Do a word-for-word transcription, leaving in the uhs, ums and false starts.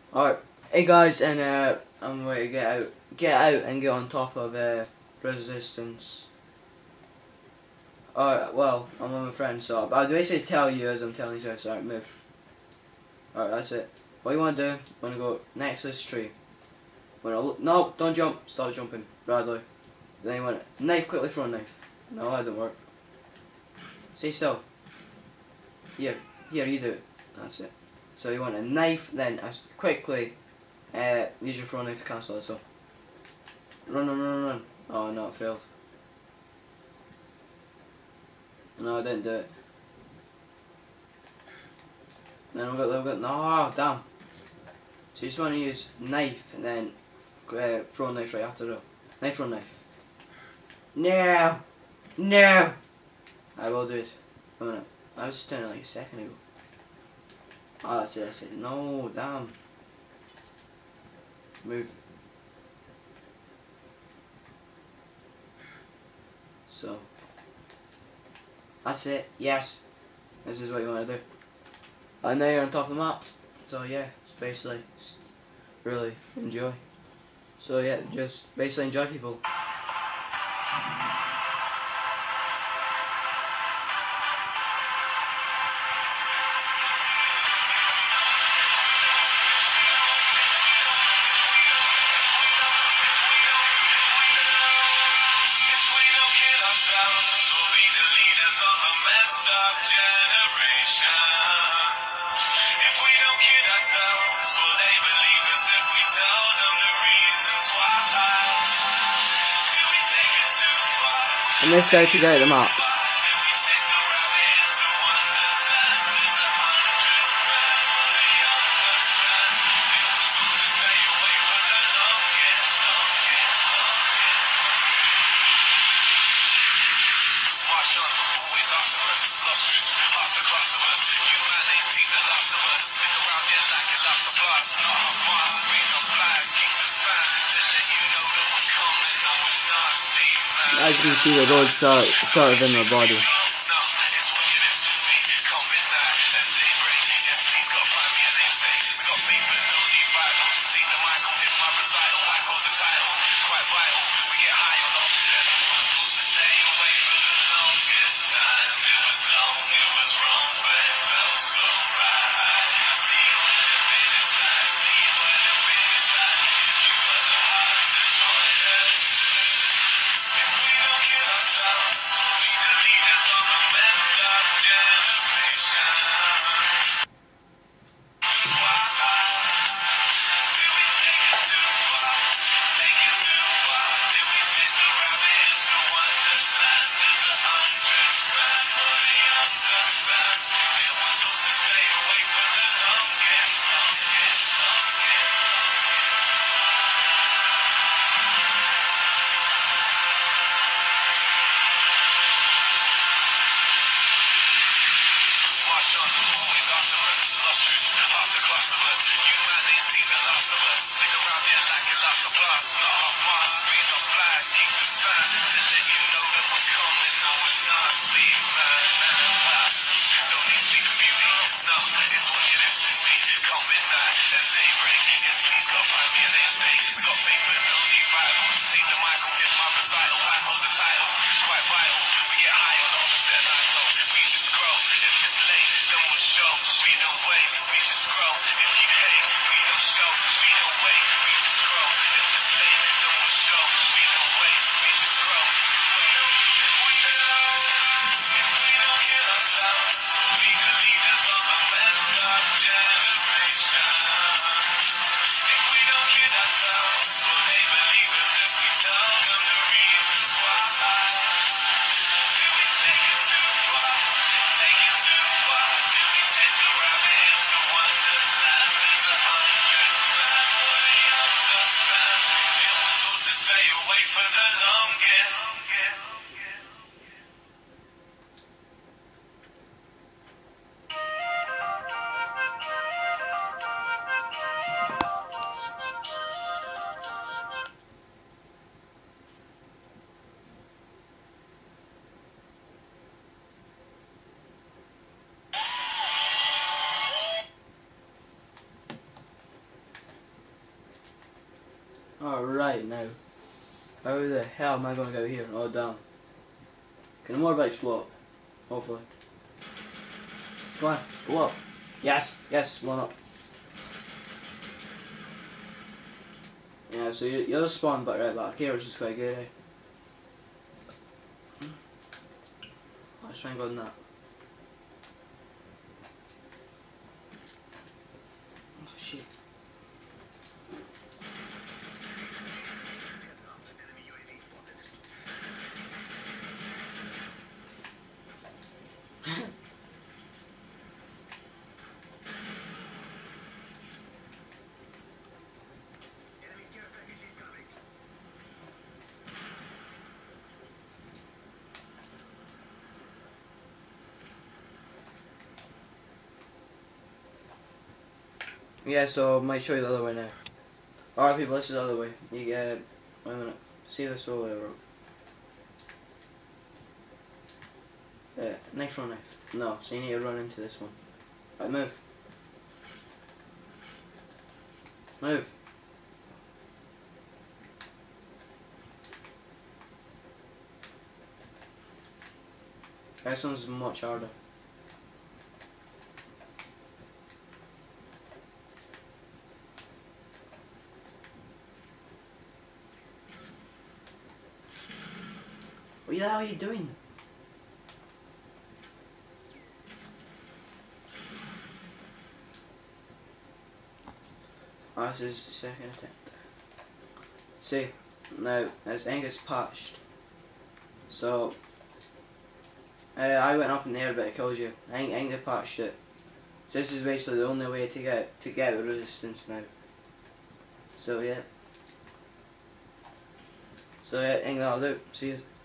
Alright, hey guys, and uh, I'm ready to get out, get out and get on top of uh, resistance. Alright, well, I'm with my friend, so I'll basically tell you as I'm telling you, so alright, move. Alright, that's it. What you want to do, you want to go next to this tree. Wanna look, no, don't jump, stop jumping, Bradley. Then you want to, knife, quickly throw a knife. No, that didn't work. Stay still. Here, here, you do it. That's it. So you want a knife, then as quickly uh, use your throw knife to cancel it. So run, run, run, run. Oh no, it failed. No, I didn't do it. Then we've got, we've got, no, damn. So you just want to use knife and then uh, throw knife right after it. Knife, throw knife. No, no. I will do it. A minute. I was just doing it like a second ago. Oh, that's it, that's it. No, damn. Move. So. That's it. Yes. This is what you want to do. And now you're on top of the map. So yeah, it's basically just really enjoy. So yeah, just basically enjoy, people. And this is how to get the map. As you can see, the road sort, sort of in my body. Alright now. How the hell am I gonna get out here? Oh damn. Can the motorbikes blow up? Hopefully. Come on, blow up. Yes, yes, blown up. Yeah, so you, you're the spawn but right back here, which is quite good, eh? Let's try and go in that. Oh shit. Yeah, so I might show you the other way now. Alright people, this is the other way. You get, wait a minute, see this over there, yeah, knife from knife. No, so you need to run into this one. Right, move. Move. This one's much harder. What the hell are you doing? Oh, this is the second attempt. See, now, as Angus patched. So, uh, I went up in the air but it kills you. I think, I think they patched it. So this is basically the only way to get to get the resistance now. So yeah. So yeah, I think that'll do. See you.